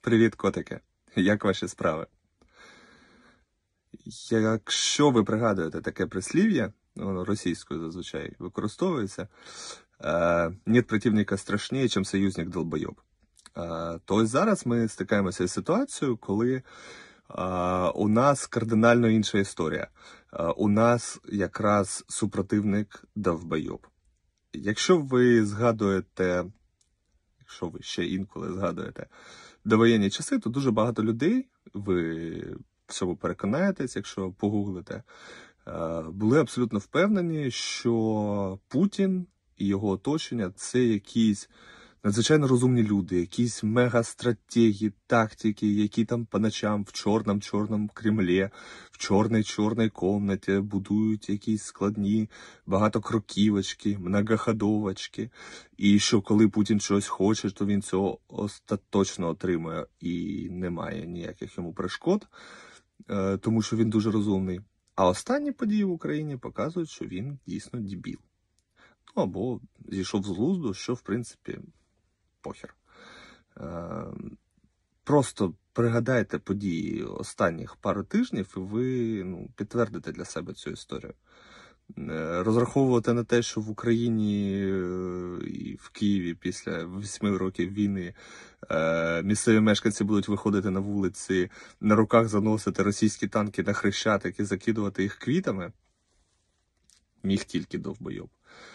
Привіт, котики! Як ваші справи? Якщо ви пригадуєте таке прислів'я, воно російською зазвичай використовується, «Нет противника страшніше, чим союзник долбойоб». То ось зараз ми стикаємося з ситуацією, коли у нас кардинально інша історія. У нас якраз супротивник довбойоб. Якщо ви ще інколи згадуєте довоєнні часи, то дуже багато людей, ви в цьому переконаєтесь, якщо погуглите, були абсолютно впевнені, що Путін і його оточення – це якісь надзвичайно розумні люди, якісь мегастратегі, тактики, які там по ночам в чорному Кремлі, в чорній комнаті будують якісь складні багатокроківочки, многоходовочки. І що коли Путін щось хоче, то він цього остаточно отримує і немає ніяких йому перешкод, тому що він дуже розумний. А останні події в Україні показують, що він дійсно дебіл. Ну, або зійшов з глузду, що, в принципі, похер. Просто пригадайте події останніх пару тижнів, і ви підтвердите для себе цю історію. Розраховувати на те, що в Україні і в Києві після 8 років війни місцеві мешканці будуть виходити на вулиці, на руках заносити російські танки на Хрещатик і закидувати їх квітами, міг тільки довбойоб.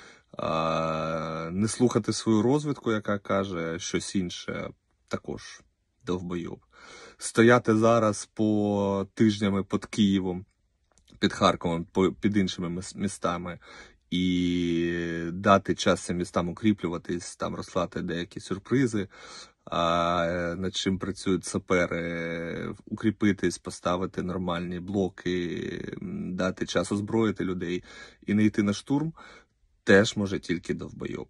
Не слухати свою розвідку, яка каже щось інше, також довбойоб. Стояти зараз по тижнями під Києвом, під Харковом, під іншими містами і дати час цим містам укріплюватись, там розслати деякі сюрпризи, над чим працюють сапери, укріпитись, поставити нормальні блоки, дати час озброїти людей і не йти на штурм, теж може тільки довбойоб.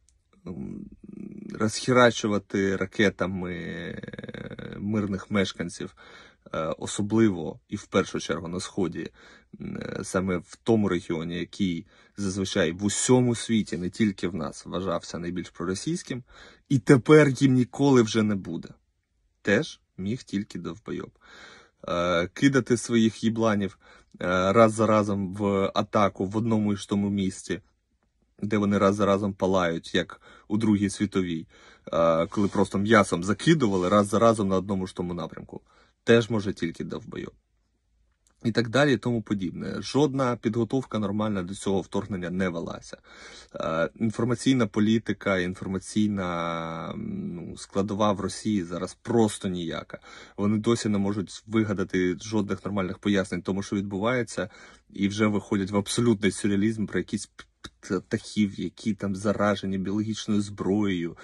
Розхерачувати ракетами мирних мешканців, особливо і в першу чергу на Сході, саме в тому регіоні, який зазвичай в усьому світі, не тільки в нас, вважався найбільш проросійським, і тепер їм ніколи вже не буде. Теж міг тільки довбойоб. Кидати своїх їбланів раз за разом в атаку в одному і ж тому місці, де вони раз за разом палають, як у Другій світовій, коли просто м'ясом закидували раз за разом на одному ж тому напрямку. Теж може тільки довбойоб. І так далі, і тому подібне. Жодна підготовка нормальна до цього вторгнення не велася. Інформаційна політика, інформаційна складова в Росії зараз просто ніяка. Вони досі не можуть вигадати жодних нормальних пояснень тому, що відбувається, і вже виходять в абсолютний сюрреалізм про якісь птахів, які там заражені біологічною зброєю,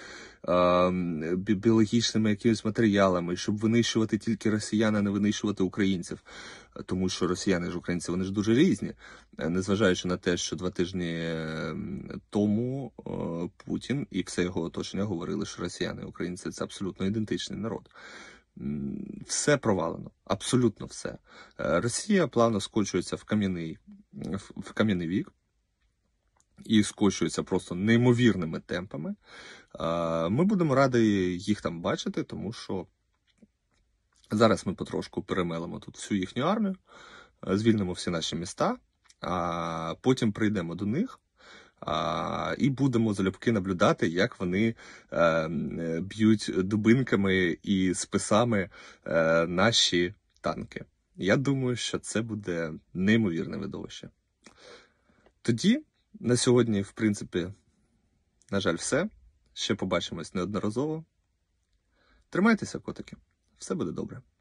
біологічними якимись матеріалами, щоб винищувати тільки росіян, а не винищувати українців. Тому що росіяни ж українці, вони ж дуже різні. Незважаючи на те, що 2 тижні тому Путін і все його оточення говорили, що росіяни і українці – це абсолютно ідентичний народ. Все провалено. Абсолютно все. Росія плавно скочується в кам'яний вік. І скочується просто неймовірними темпами. Ми будемо раді їх там бачити, тому що зараз ми потрошку перемелимо тут всю їхню армію, звільнимо всі наші міста, а потім прийдемо до них і будемо залюбки наблюдати, як вони б'ють дубинками і списами наші танки. Я думаю, що це буде неймовірне видовище. Тоді на сьогодні, в принципі, на жаль, все. Ще побачимось неодноразово. Тримайтеся, котики. Все буде добре.